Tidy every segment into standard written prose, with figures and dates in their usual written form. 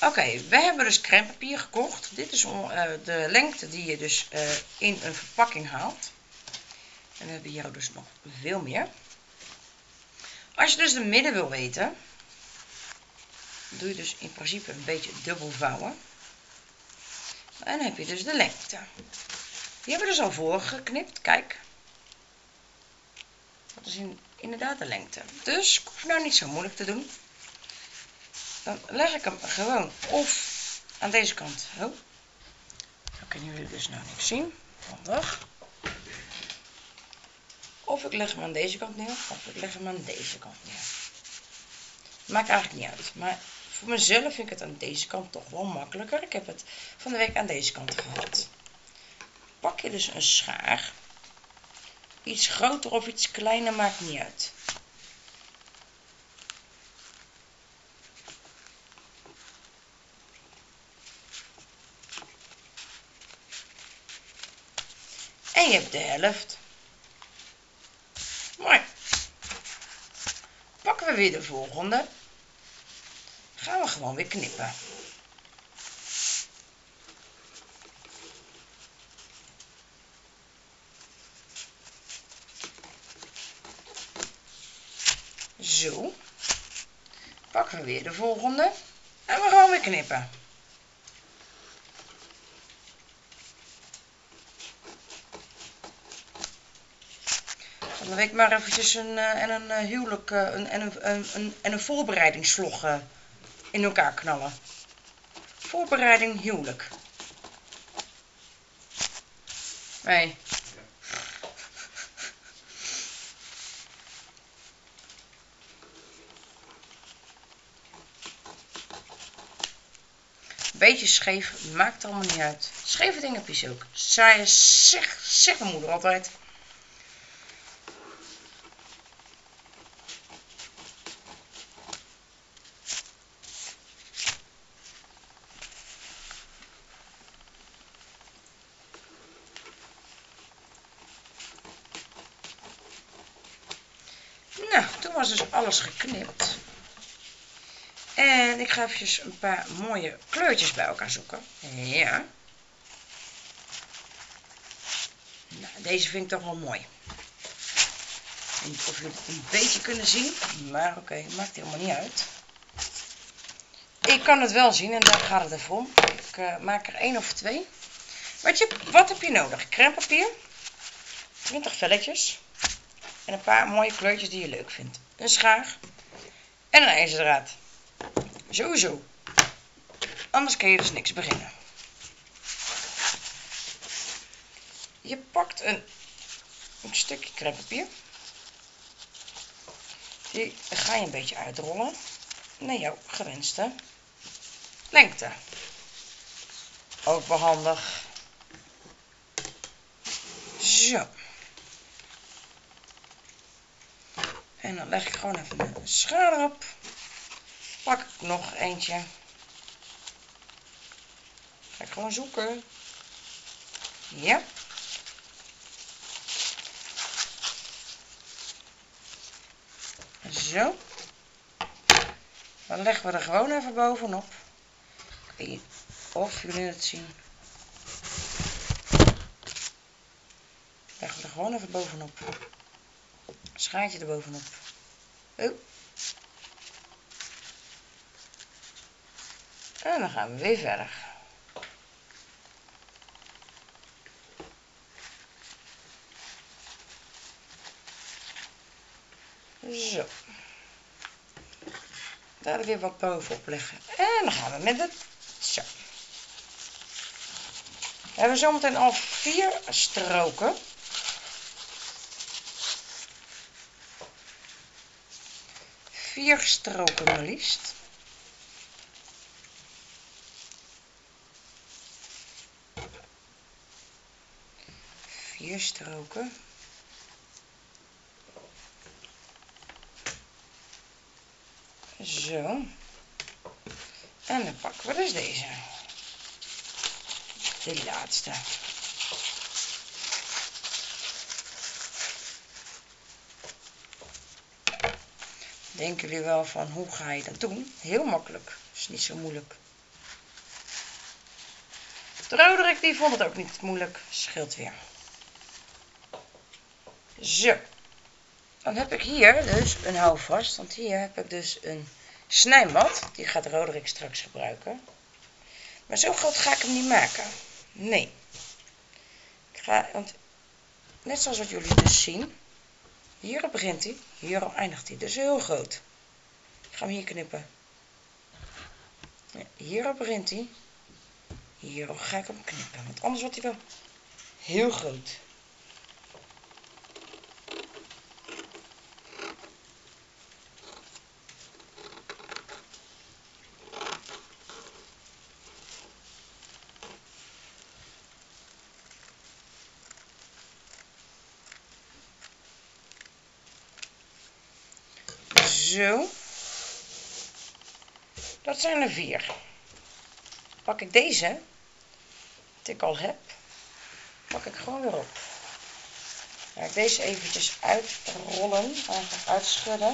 Oké, we hebben dus crème papier gekocht. Dit is de lengte die je dus in een verpakking haalt. En we hebben hier dus nog veel meer. Als je dus de midden wil weten, doe je dus in principe een beetje dubbel vouwen. En dan heb je dus de lengte. Die hebben we dus al voorgeknipt, kijk. Dat is inderdaad de lengte. Dus ik hoef nou niet zo moeilijk te doen. Dan leg ik hem gewoon of aan deze kant. Oh. Dan kunnen jullie dus nou niks zien. Handig. Of ik leg hem aan deze kant neer. Of ik leg hem aan deze kant neer. Maakt eigenlijk niet uit. Maar voor mezelf vind ik het aan deze kant toch wel makkelijker. Ik heb het van de week aan deze kant gehad. Pak je dus een schaar. Iets groter of iets kleiner maakt niet uit. En je hebt de helft. Mooi. Pakken we weer de volgende. Gaan we gewoon weer knippen. Zo. Pakken we weer de volgende. En we gaan weer knippen. Van de week maar eventjes een huwelijk en een voorbereidingsvlog in elkaar knallen. Voorbereiding huwelijk. Nee. Beetje scheef, maakt allemaal niet uit. Scheve dingen heb je ook. Zegt mijn moeder altijd. Nou, toen was dus alles geknipt. En ik ga even een paar mooie kleurtjes bij elkaar zoeken. Ja. Nou, deze vind ik toch wel mooi. Ik weet niet of jullie het een beetje kunnen zien. Maar oké, maakt helemaal niet uit. Ik kan het wel zien en daar gaat het even om. Ik maak er 1 of 2. Wat heb je nodig? Crème papier. 20 velletjes. En een paar mooie kleurtjes die je leuk vindt. Een schaar. En een ijzerdraad. Sowieso. Anders kun je dus niks beginnen. Je pakt een stukje crème papier. Die ga je een beetje uitrollen. Naar jouw gewenste lengte. Ook wel handig. Zo. En dan leg ik gewoon even een schaar erop. Pak ik nog eentje. Ga ik gewoon zoeken. Ja. Zo. Dan leggen we er gewoon even bovenop. Ik weet niet of jullie het zien. Leggen we er gewoon even bovenop. Schaartje er bovenop. Oh. En dan gaan we weer verder. Zo. Daar weer wat bovenop leggen. En dan gaan we met het. Zo. We hebben zometeen al 4 stroken. 4 stroken maar liefst. Vier stroken. Zo. En dan pakken we dus deze. De laatste. Denken jullie wel van hoe ga je dat doen? Heel makkelijk. Is niet zo moeilijk. De Roderick die vond het ook niet moeilijk. Scheelt weer. Zo. Dan heb ik hier dus een houvast. Want hier heb ik dus een snijmat. Die gaat Roderick straks gebruiken. Maar zo groot ga ik hem niet maken. Nee. Want net zoals wat jullie dus zien. Hierop begint hij. Hierop eindigt hij. Dus heel groot. Ik ga hem hier knippen. Hierop begint hij. Hierop ga ik hem knippen. Want anders wordt hij wel heel groot. Zo. Dat zijn er 4. Pak ik deze, die ik al heb, pak ik gewoon weer op. Ga ik deze eventjes uitrollen, eigenlijk uitschudden.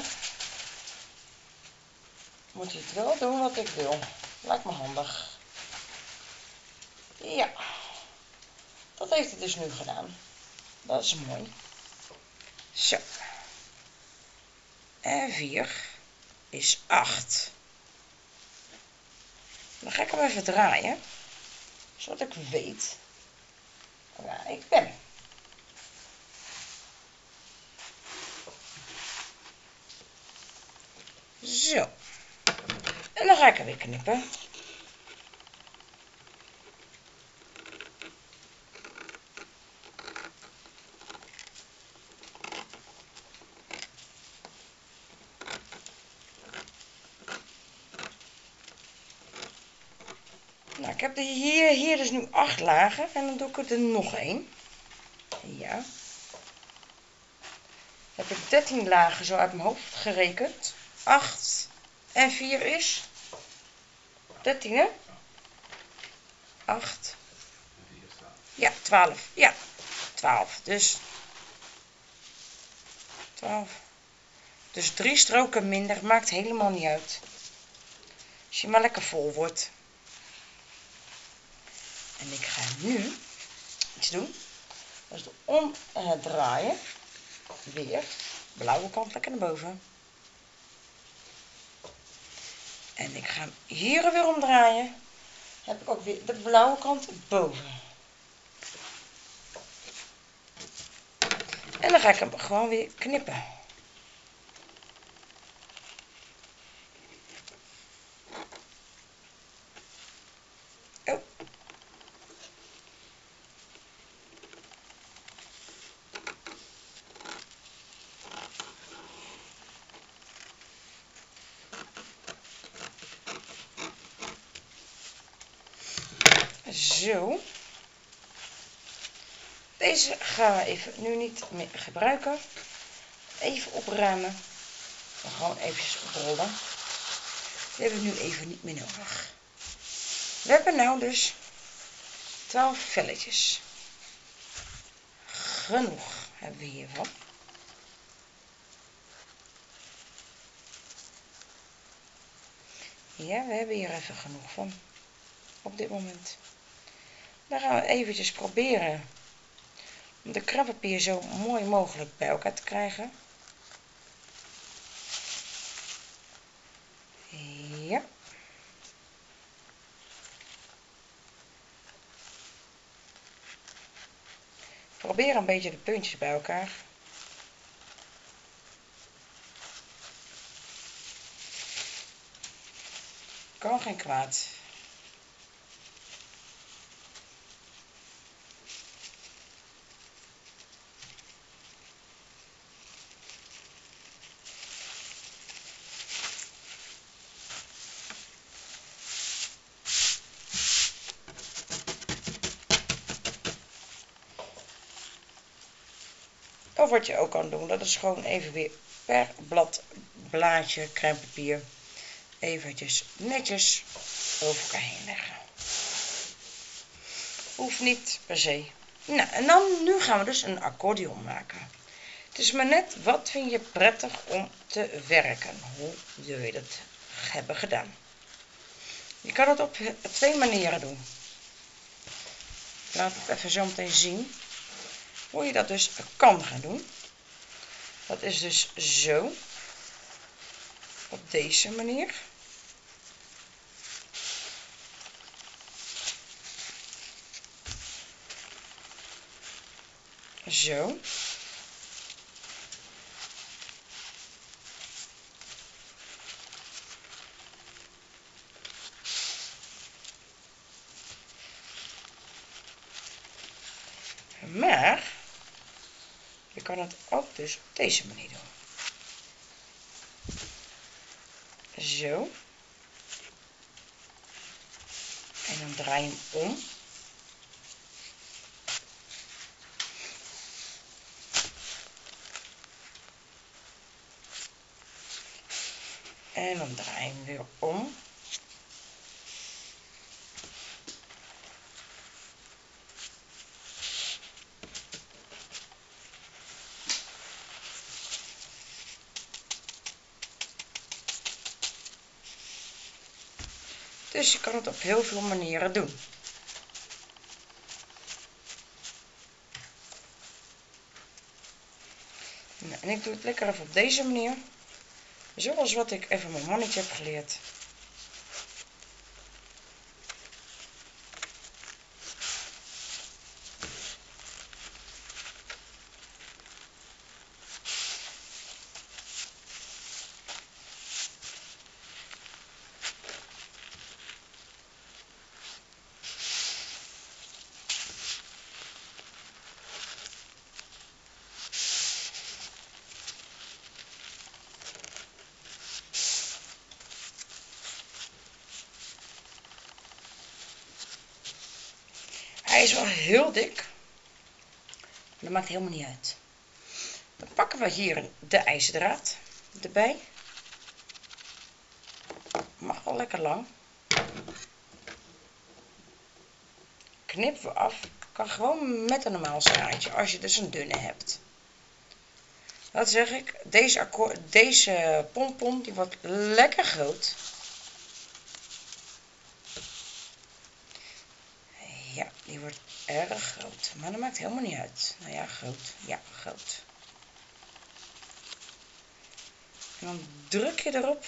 Moet hij het wel doen wat ik wil. Lijkt me handig. Ja. Dat heeft hij dus nu gedaan. Dat is mooi. Zo. En 4 is 8. Dan ga ik hem even draaien. Zodat ik weet waar ik ben. Zo. En dan ga ik hem weer knippen. Nou, ik heb hier dus nu 8 lagen en dan doe ik er nog 1. Ja. Dan heb ik 13 lagen zo uit mijn hoofd gerekend. 8 en 4 is 13, hè? 8. Ja, 12. Ja, 12. Dus 12. Dus 3 stroken minder. Maakt helemaal niet uit. Als je maar lekker vol wordt. En ik ga nu iets doen. Dat is de omdraaien. Weer. Blauwe kant lekker naar boven. En ik ga hem hier weer omdraaien. Heb ik ook weer de blauwe kant boven. En dan ga ik hem gewoon weer knippen. Oh. Zo. Deze gaan we even nu niet meer gebruiken. Even opruimen. En gewoon eventjes oprollen. Die hebben we nu even niet meer nodig. We hebben nou dus 12 velletjes. Genoeg hebben we hiervan. Ja, we hebben hier even genoeg van. Op dit moment. Dan gaan we eventjes proberen om de krabpapier zo mooi mogelijk bij elkaar te krijgen. Ja. Probeer een beetje de puntjes bij elkaar. Kan geen kwaad. Of wat je ook kan doen, dat is gewoon even weer per blaadje crème papier eventjes netjes over elkaar heen leggen. Hoeft niet per se. Nou, en dan nu gaan we dus een accordeon maken. Het is maar net, wat vind je prettig om te werken? Hoe wil je dat hebben gedaan? Je kan het op 2 manieren doen. laat het even zo meteen zien hoe je dat dus kan gaan doen. Dat is dus zo. Op deze manier. Zo. Maar je kan het ook dus op deze manier doen. Zo. En dan draai je hem om. En dan draai je hem weer om. Dus je kan het op heel veel manieren doen. Nou, en ik doe het lekker even op deze manier. Zoals wat ik even mijn mannetje heb geleerd. Hij is wel heel dik. Maar dat maakt helemaal niet uit. Dan pakken we hier de ijzerdraad erbij. Mag wel lekker lang. Knippen we af. Kan gewoon met een normaal schaartje. Als je dus een dunne hebt. Dat zeg ik. Deze pompon die wordt lekker groot. Ja, die wordt erg groot. Maar dat maakt helemaal niet uit. Nou ja, groot. Ja, groot. En dan druk je erop.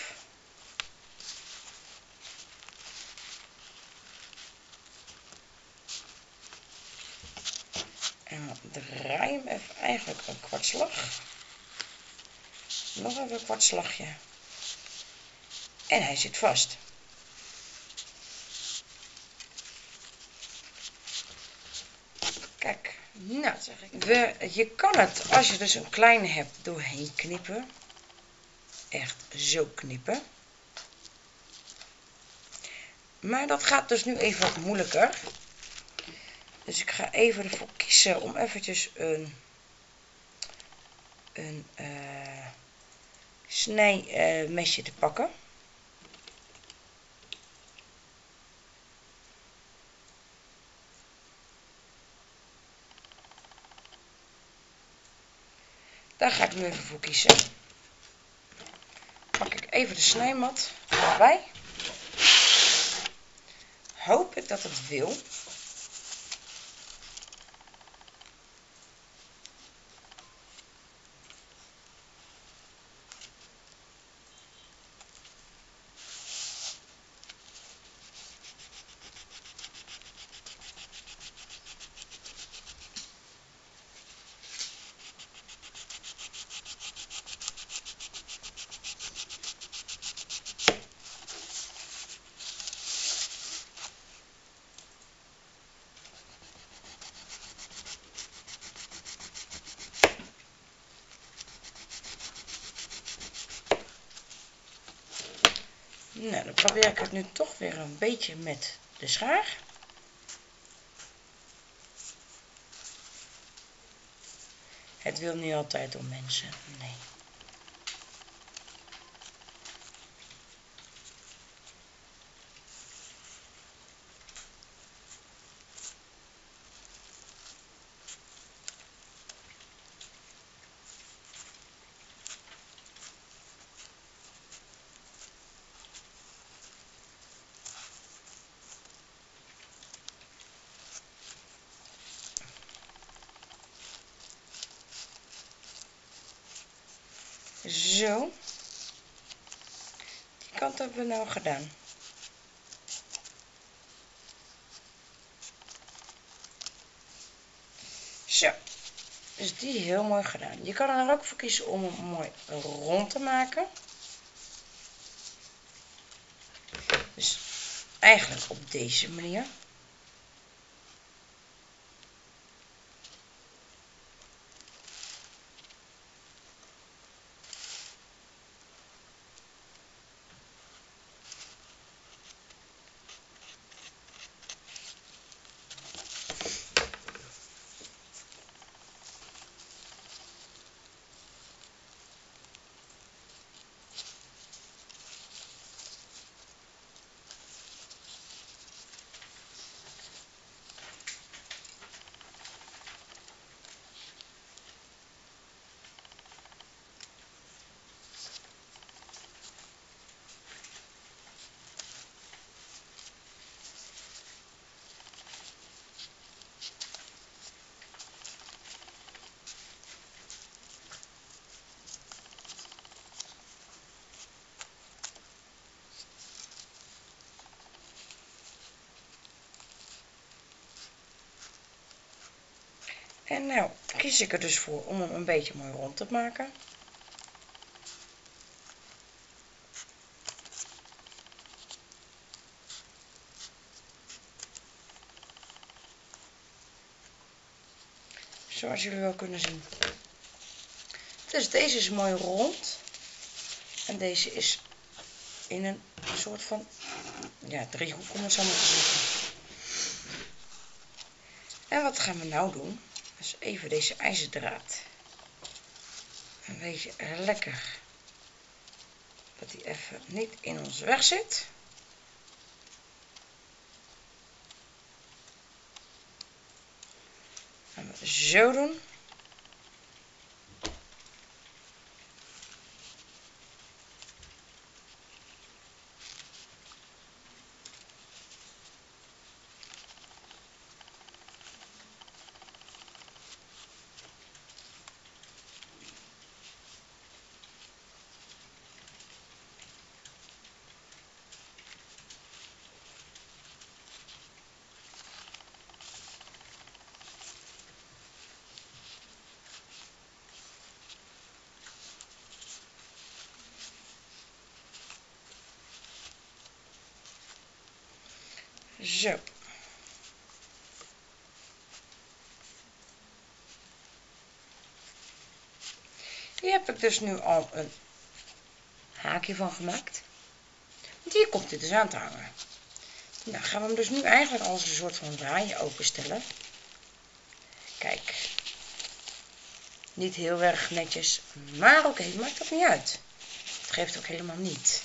En dan draai je hem even eigenlijk een kwartslag. Nog even een kwartslagje. En hij zit vast. Kijk, nou zeg ik. Je kan het, als je dus een kleine hebt, doorheen knippen. Echt zo knippen. Maar dat gaat dus nu even wat moeilijker. Dus ik ga even ervoor kiezen om eventjes een snijmesje te pakken. Daar ga ik nu even voor kiezen. Pak ik even de snijmat erbij. Hoop ik dat het wil. Nou, dan probeer ik het nu toch weer een beetje met de schaar. Het wil niet altijd om mensen, nee. Zo. Die kant hebben we nou gedaan. Zo. Dus die heel mooi gedaan. Je kan er ook voor kiezen om hem mooi rond te maken. Dus eigenlijk op deze manier. En nou kies ik er dus voor om hem een beetje mooi rond te maken. Zoals jullie wel kunnen zien. Dus deze is mooi rond. En deze is in een soort van driehoek, om het zo maar te zeggen. En wat gaan we nou doen? Dus even deze ijzerdraad een beetje lekker, dat die even niet in ons weg zit. Gaan we zo doen. Zo. Hier heb ik dus nu al een haakje van gemaakt. Want hier komt dit dus aan te hangen. Nou gaan we hem dus nu eigenlijk als een soort van draaien openstellen. Kijk. Niet heel erg netjes, maar oké, maakt dat niet uit. Het geeft ook helemaal niet.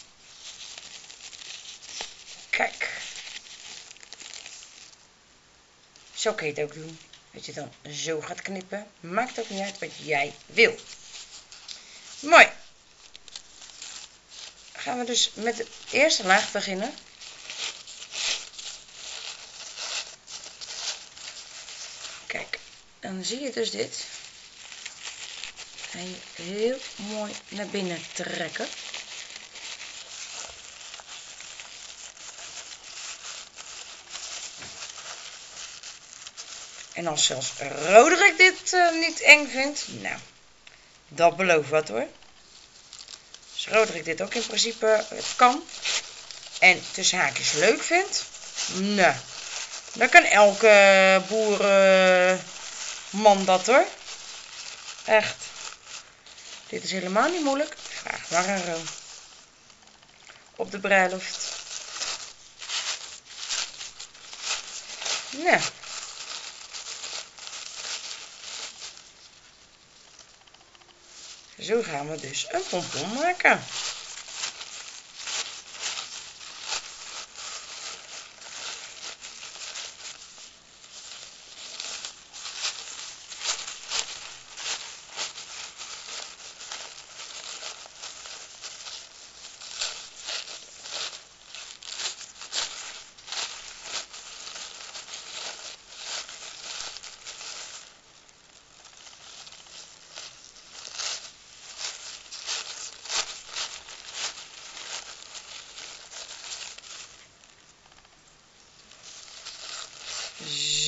Kijk. Zo kun je het ook doen. Dat je dan zo gaat knippen. Maakt ook niet uit wat jij wil. Mooi. Gaan we dus met de eerste laag beginnen. Kijk, dan zie je dus dit. Ga je heel mooi naar binnen trekken. En als zelfs Roderick dit niet eng vindt, nou, dat belooft wat hoor. Als Roderick dit ook in principe kan en tussen haakjes leuk vindt, nou, dan kan elke boerenman dat hoor. Echt. Dit is helemaal niet moeilijk. Vraag maar een Ro. Op de bruiloft. Nou. Zo gaan we dus een pompon maken.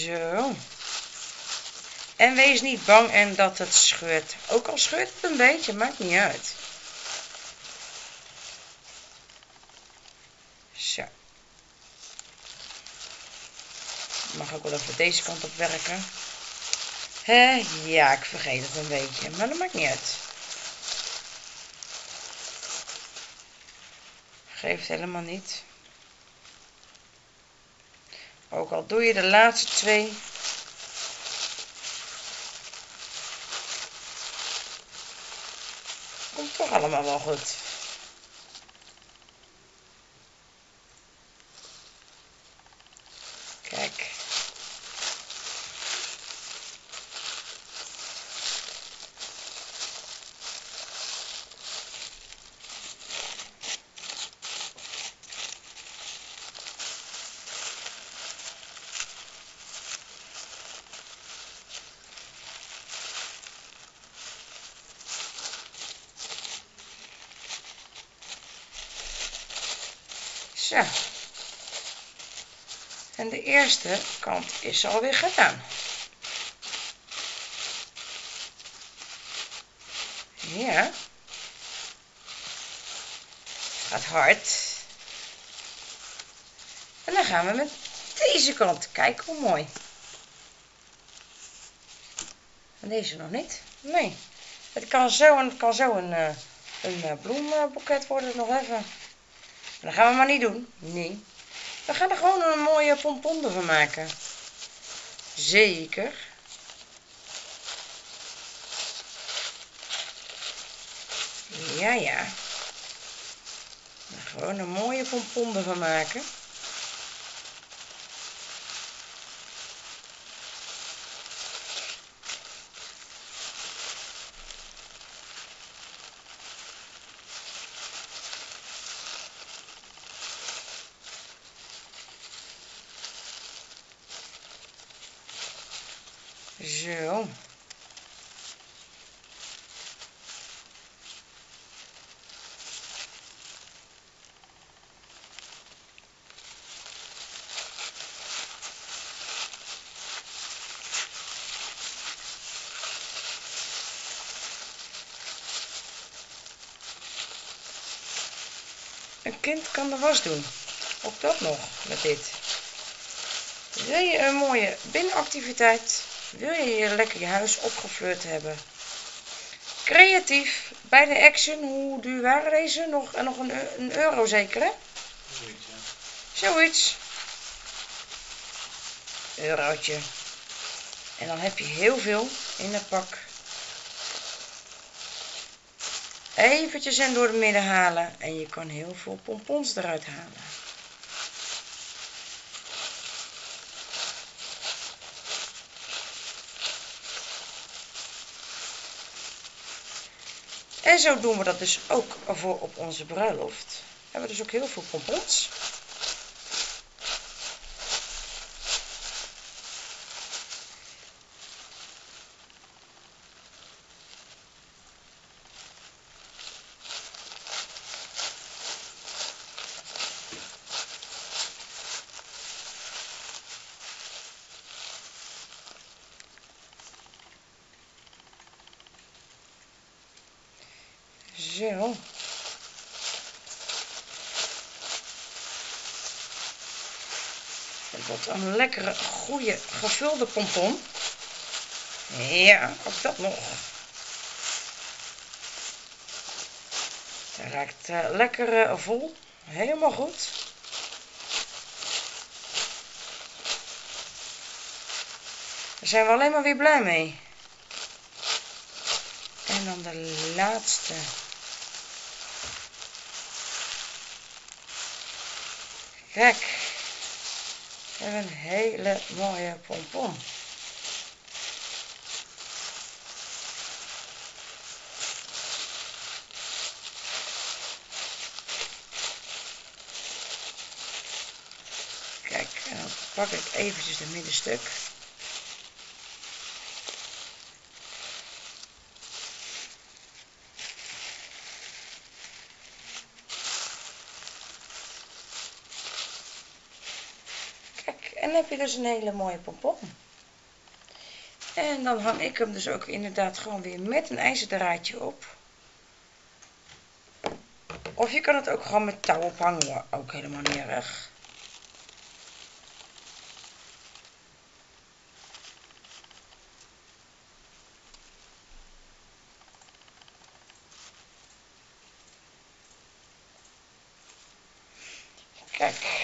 Zo. En wees niet bang en dat het scheurt. Ook al scheurt het een beetje, maakt niet uit. Zo. Ik mag ook wel even deze kant op werken. Ja, ik vergeet het een beetje, maar dat maakt niet uit. Geeft helemaal niet. Ook al doe je de laatste twee. Komt toch allemaal wel goed. Kijk. Zo. En de eerste kant is alweer gedaan. Ja. Gaat hard. En dan gaan we met deze kant. Kijk hoe mooi. En deze nog niet? Nee. Het kan zo een bloemboeket worden nog even. Dat gaan we maar niet doen. Nee. We gaan er gewoon een mooie pompon van maken. Zeker. Ja, ja. Gewoon een mooie pompon van maken. Zo. Een kind kan de was doen. Ook dat nog met dit. Wil je een mooie binnenactiviteit? Wil je lekker je huis opgefleurd hebben? Creatief. Bij de Action, hoe duur waren deze? Nog een euro zeker, hè? Zoiets, ja. Zoiets. Eurotje. En dan heb je heel veel in het pak. Eventjes en door het midden halen. En je kan heel veel pompons eruit halen. En zo doen we dat dus ook voor op onze bruiloft. We hebben dus ook heel veel pompons. Zo. Het wordt een lekkere, goede, gevulde pompon. Ja, ook dat nog. Het raakt lekker vol. Helemaal goed. Daar zijn we alleen maar weer blij mee. En dan de laatste. Kijk. We hebben een hele mooie pompon. Kijk, en dan pak ik eventjes het middenstuk. en dan heb je dus een hele mooie pompon. En dan hang ik hem dus ook inderdaad gewoon weer met een ijzerdraadje op. Of je kan het ook gewoon met touw ophangen, ook helemaal niet erg. Kijk.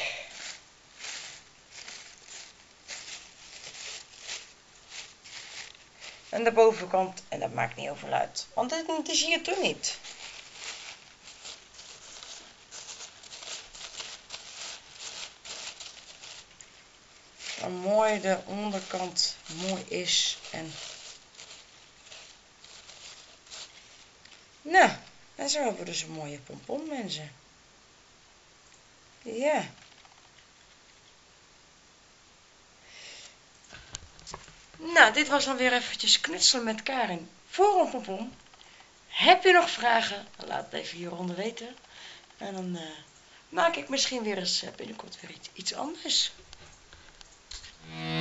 En de bovenkant, en dat maakt niet overal uit, want het is hier toch niet. Hoe mooi de onderkant mooi is. En nou, en zo hebben we dus een mooie pompon, mensen. Ja. Nou, dit was dan weer eventjes knutselen met Karin voor een pompon. Heb je nog vragen? Laat het even hieronder weten. En dan maak ik misschien weer eens binnenkort weer iets anders.